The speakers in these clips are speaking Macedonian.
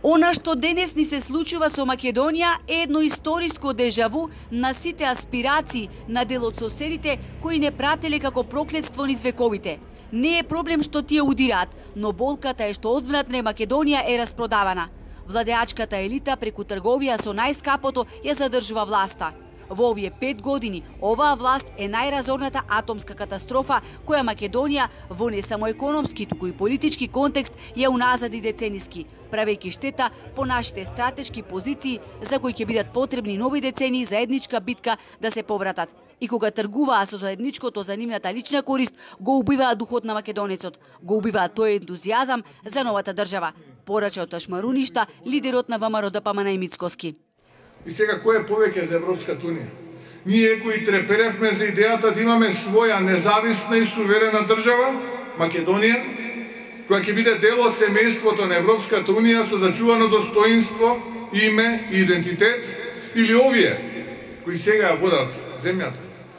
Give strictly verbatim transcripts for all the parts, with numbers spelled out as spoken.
Она што денес ни се случува со Македонија е едно историско дежаву на сите аспирации на дел од соседите кои не прателе како проклетство низ вековите. Не е проблем што тие удираат, но болката е што одвнатре Македонија е распродавана. Владеачката елита преку трговија со најскапото ја задржува власта. Во овие пет години оваа власт е најразорната атомска катастрофа која Македонија во не само економски, туку и политички контекст ја уназади децениски, правејќи штета по нашите стратешки позиции за кои ќе бидат потребни нови децении заедничка битка да се повратат. И кога тргуваа со заедничкото за нивната лична корист, го убиваа духот на македонецот, го убиваа тој ентузијазам за новата држава, порача од Ташмаруништа лидерот на ВМРО-ДПМН и Мицкоски. И сега кој е повеќе за Европската унија? Ние кои треперевме за идејата да имаме своја независна и суверена држава, Македонија, која ќе биде дел од семејството на Европската унија со зачувано достоинство, име и идентитет, или овие кои сега ја водат земјата,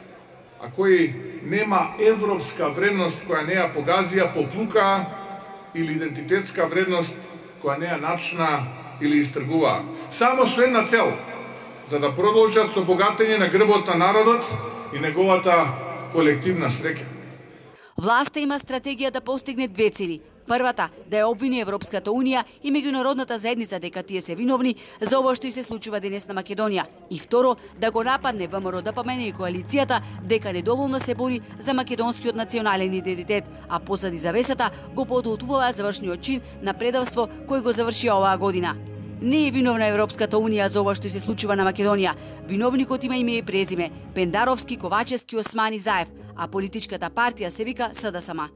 а кои нема европска вредност која не ја погазија, поплукаа, или идентитетска вредност која не ја начна или истргуваа. Само со една цел, за да продолжат со богатење на грбот на народот и неговата колективна среќа. Власта има стратегија да постигне две цели. Првата, да ја обвини Европската унија и меѓународната заедница дека тие се виновни за ова што и се случува денес на Македонија. И второ, да го нападне ВМРО-ДПМН и коалицијата дека недоволно се бори за македонскиот национален идентитет, а позади завесата го подготвува завршниот чин на предавство кој го заврши оваа година. Не е виновна Европската унија за ова што се случува на Македонија. Виновникот има име и презиме – Пендаровски, Ковачевски, Османи, Заев, а политичката партија се вика СДСМ.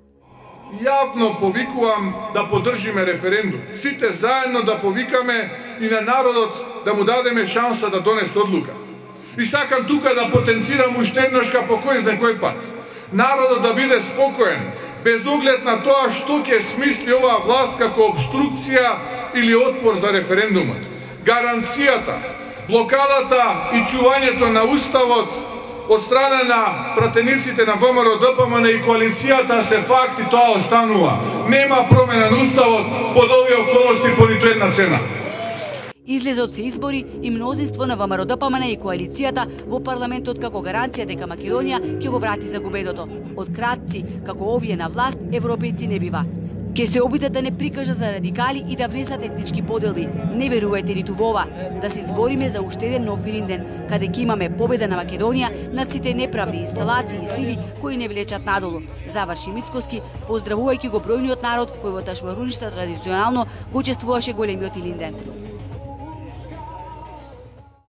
Јавно повикувам да поддржиме референдум. Сите заедно да повикаме и на народот да му дадеме шанса да донесе одлука. И сакам тука да потенцирам уште еднаш по кој знае кој пат. Народот да биде спокоен, без оглед на тоа што ќе смисли оваа власт како обструкција или отпор за референдумот. Гаранцијата, блокадата и чувањето на уставот од страна на пратениците на ВМРО-ДПМН и коалицијата се факти, тоа останува. Нема промена на уставот под овие околности по ниту една цена. Излезот се избори и мнозинство на ВМРО-ДПМН и коалицијата во парламентот како гаранција дека Македонија ќе го врати загубеното. Од кратци како овие на власт европејци не бива. Ке се обидат да не прикажа за радикали и да внесат етнички поделби. Не верувајте ниту во ова. Да се избориме за уште еден нов Илинден, каде ќе имаме победа на Македонија над сите неправди, инсталации и сили кои не влечат надолу. Заврши Мицкоски, поздравувајќи го бројниот народ кој во Ташмаруништа традиционално го чествуваше големиот Илинден.